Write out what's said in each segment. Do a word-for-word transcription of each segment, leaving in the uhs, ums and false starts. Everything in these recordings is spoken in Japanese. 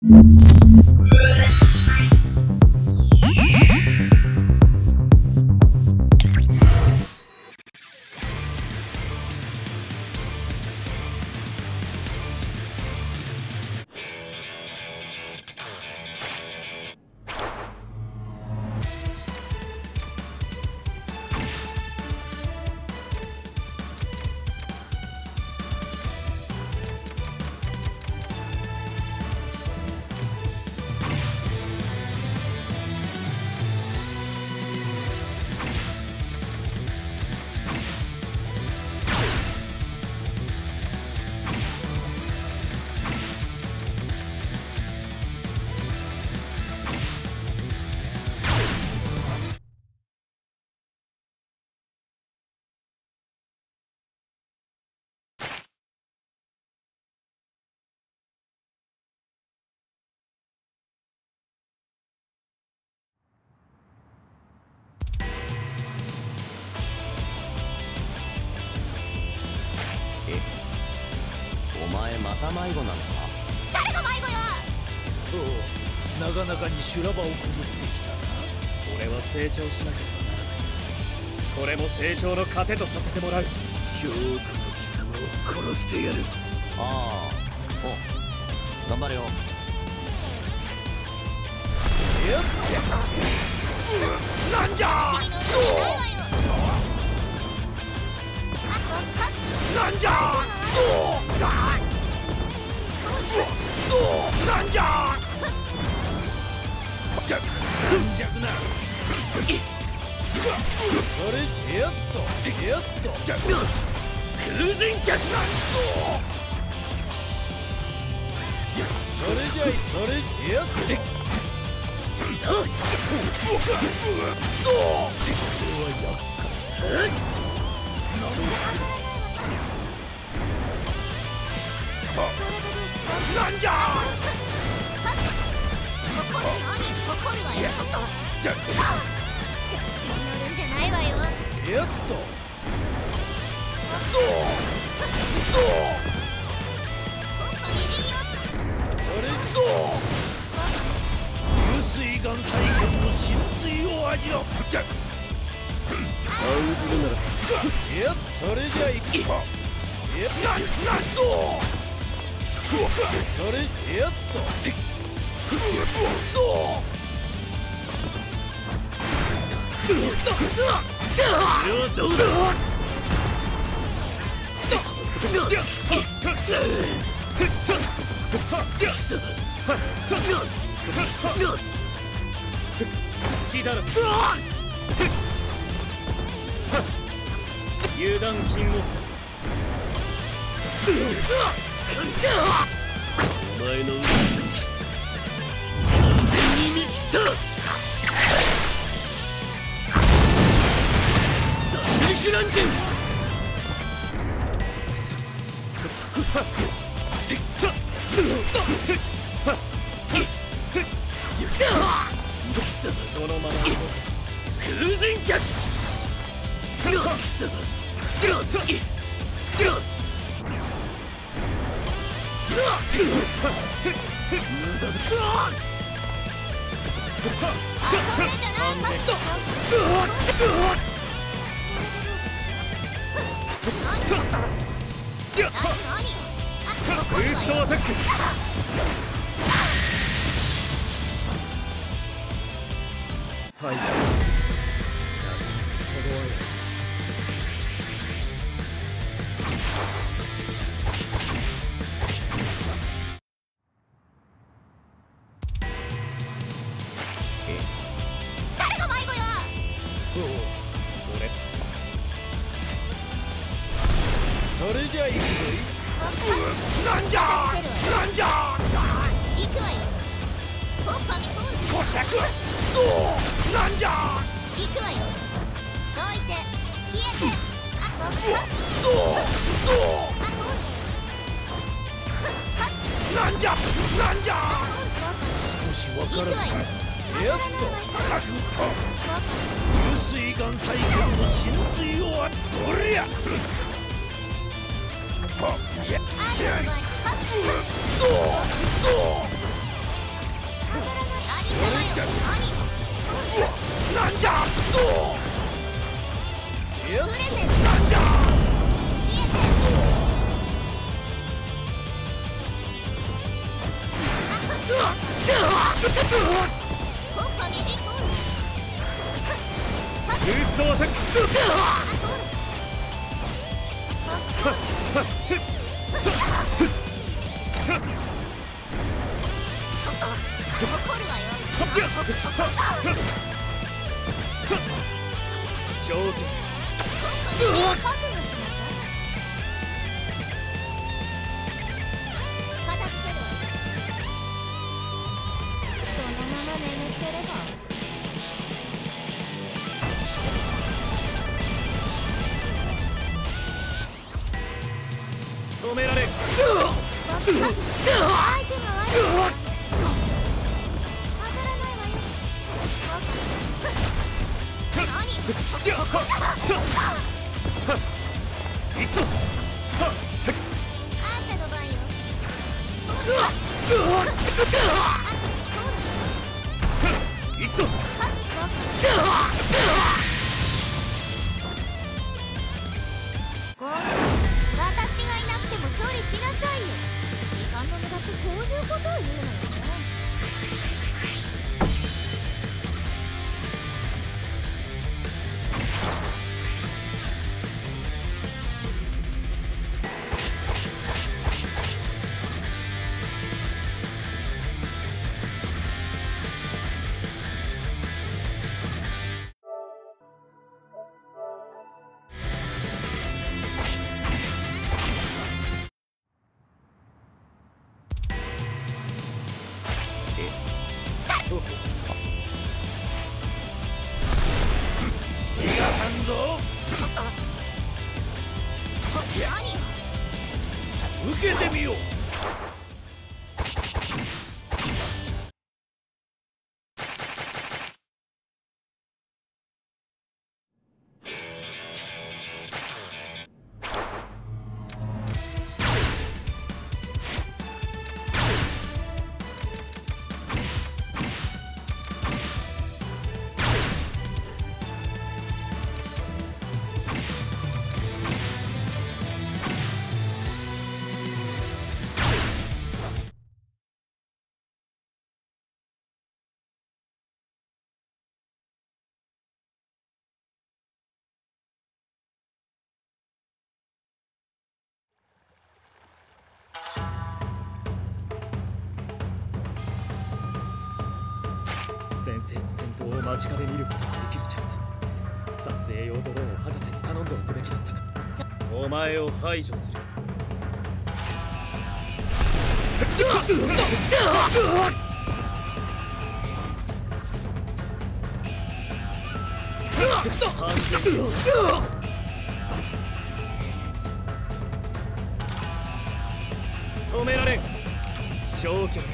お前また迷子なのか？ 誰が迷子よ。 おう、なかなかに修羅場をくぐってきたな。俺は成長しなければならない。これも成長の糧とさせてもらう。今日こそ貴様を殺してやる。 ああ、お頑張れよ。 やっなんじゃなんじゃなんじゃじゃじゃくなそれやっとやっとじゃクルージンキャッチそれじゃいそれやっとなんじゃ怒るのに怒るわよ。 じゃ調子に乗るんじゃないわよ。 やっとコンパ二輪よ。 あれどう無水岩細剣の神髄を味わう。じゃ青汁ならいやそれじゃいくか。いやなんなんどうそれやっとどうそれはどうだ。好きだろ油断禁物だ。お前の腕完全に見切った。殺戮ランジェンそのままクルージンキャッチブーストアタック。はいじゃあ誰が迷子よ。 俺それじゃいくぞい。なんじゃなんじゃ行くわよ。コンパミコンこしゃくどうなんじゃ行くわよ。どいて消えてあとどうどうなんじゃなんじゃ少しわからせてやっと覚悟無水岩細剣の神髄をあどりゃいやしきゃいどうどうなんじゃいやプレゼントなんじゃ消えてコッパミリコールブーストアタック怒るわよ正気コッパミリ覚悟しなさい片付けるわそのまま眠ってれば止められん相手が悪い当たらないわよ何行くぞあんたの番よ行くぞこう私がいなくても処理しなさいよ時間の無駄ってこういうことを言うのよね逃がさんぞいや何受けてみよう先生の戦闘を間近で見ることができるチャンス。撮影用ドローンを博士に頼んでおくべきだったか。 お前を排除する完全に止められん焼却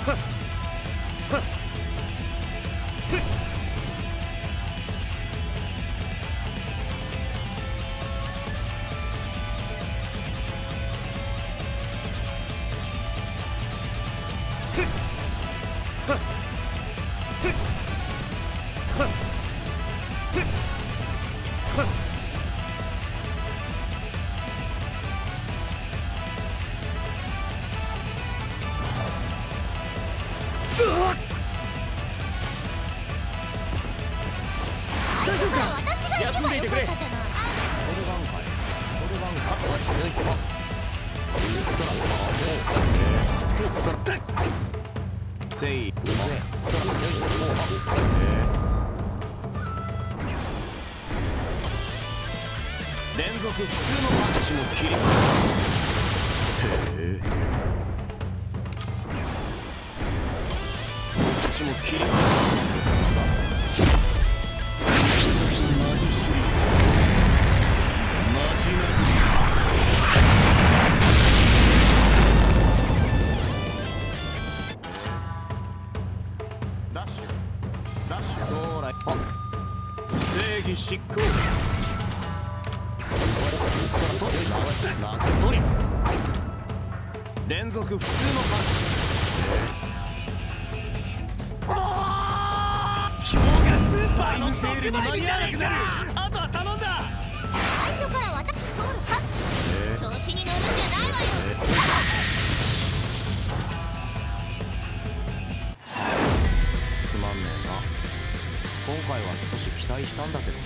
大丈夫か？ 私が行けばよかったじゃない。 それ挽回それ挽回あとは強いか空空せいうぜ空強い連続普通のパンチも切りへえパンチも切りダッシュダッシュ将来あ正義執行連続普通のパンチ今日がスーパーのセールに間に合わなくなるあとは頼んだ最初から私通るか調子に乗るんじゃないわよ。 つまんねえな今回は少し期待したんだけどな